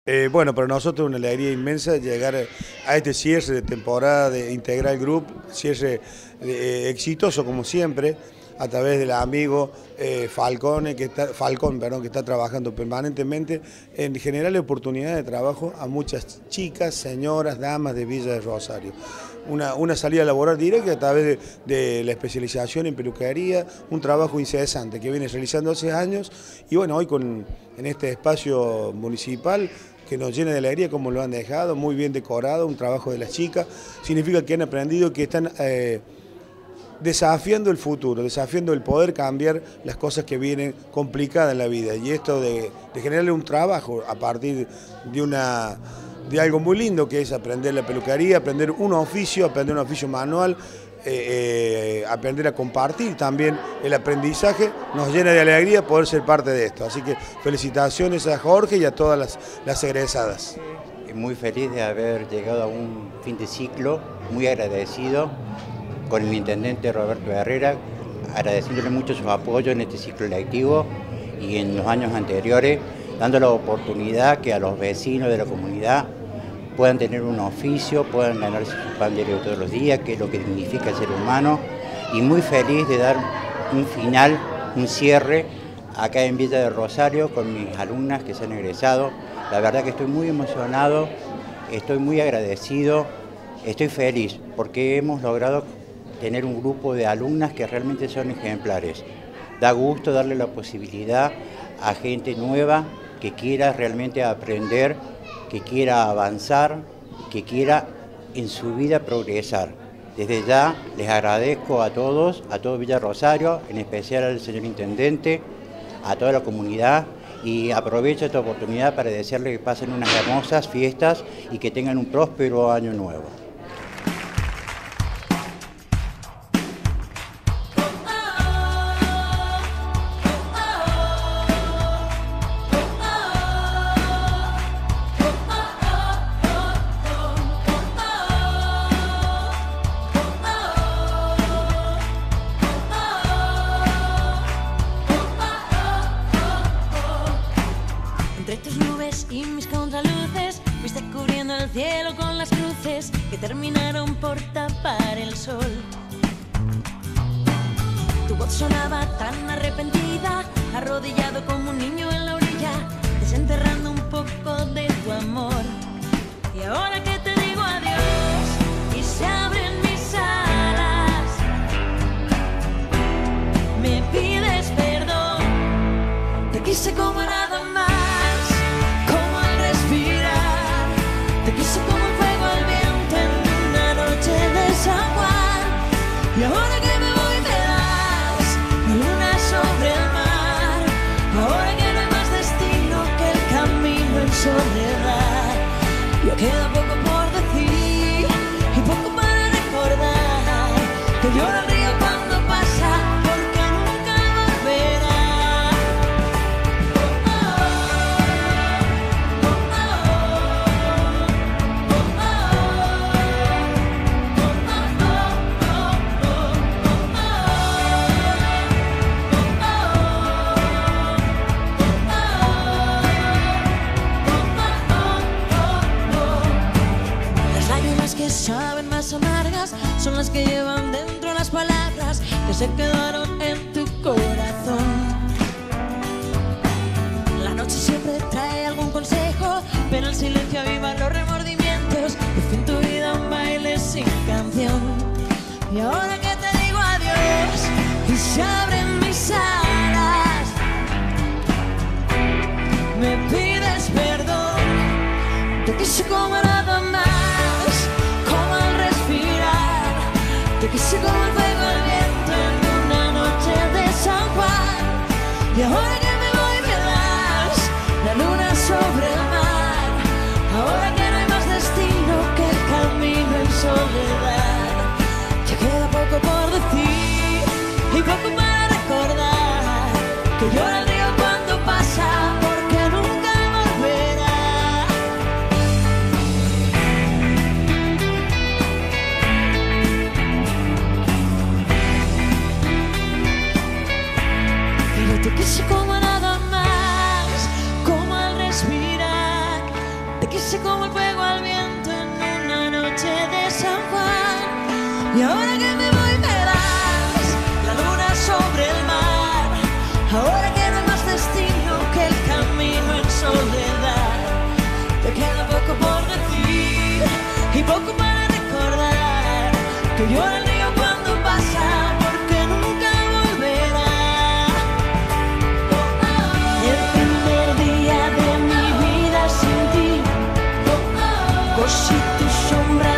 Bueno, para nosotros es una alegría inmensa llegar a este cierre de temporada de Integral Group, cierre exitoso como siempre, a través del amigo Falcón, que está trabajando permanentemente en generar oportunidades de trabajo a muchas chicas, señoras, damas de Villa de Rosario. Una salida laboral directa a través de la especialización en peluquería, un trabajo incesante que viene realizando hace años y bueno, hoy en este espacio municipal que nos llena de alegría como lo han dejado, muy bien decorado, un trabajo de las chicas, significa que han aprendido, que están desafiando el futuro, desafiando el poder cambiar las cosas que vienen complicadas en la vida y esto de generarle un trabajo a partir de algo muy lindo que es aprender la peluquería, aprender un oficio manual, aprender a compartir también el aprendizaje, nos llena de alegría poder ser parte de esto. Así que felicitaciones a Jorge y a todas las egresadas. Muy feliz de haber llegado a un fin de ciclo, muy agradecido con el intendente Roberto Herrera, agradeciéndole mucho su apoyo en este ciclo lectivo y en los años anteriores, dando la oportunidad que a los vecinos de la comunidad puedan tener un oficio, puedan ganarse su pan diario todos los días, que es lo que significa el ser humano, y muy feliz de dar un final, un cierre, acá en Villa de Rosario con mis alumnas que se han egresado. La verdad que estoy muy emocionado, estoy muy agradecido, estoy feliz porque hemos logrado tener un grupo de alumnas que realmente son ejemplares. Da gusto darle la posibilidad a gente nueva que quiera realmente aprender, que quiera avanzar, que quiera en su vida progresar. Desde ya les agradezco a todos, a todo Villa Rosario, en especial al señor intendente, a toda la comunidad, y aprovecho esta oportunidad para desearles que pasen unas hermosas fiestas y que tengan un próspero año nuevo. Entre tus nubes y mis contraluces fuiste cubriendo el cielo con las cruces que terminaron por tapar el sol. Tu voz sonaba tan arrepentida, arrodillado como un niño en la orilla, desenterrando un poco de tu amor. Y ahora que te digo adiós y se abren mis alas, me pides perdón. Te quise como nada más. Y ahora que me voy me das la luna sobre el mar. Ahora que no hay más destino que el camino en soledad. Ya queda poco por decir y poco para recordar. Que llora el río cuando pasa porque nunca volverá. Saben más amargas, son las que llevan dentro las palabras que se quedaron en tu corazón. La noche siempre trae algún consejo, pero el silencio aviva los remordimientos. Por fin tu vida un baile sin canción. Y ahora que te digo adiós y se abren mis alas, me pides perdón. Te quise como nada más. Te quise como el fuego al viento en una noche de San Juan. Y ahora que me voy me das la luna sobre el mar. Ahora que no hay más destino que el camino en soledad. Ya queda poco por decir y poco para recordar. Que llora el río cuando pasa porque nunca volverá. quise como el fuego al viento en una noche de San Juan. Y ahora que me voy verás la luna sobre el mar. Ahora que no hay más destino que el camino en soledad. Te queda poco por decir y poco para recordar. Que llora el río cuando pasa porque nunca volverá. El primer día de mi vida sin ti, cosí tu sombra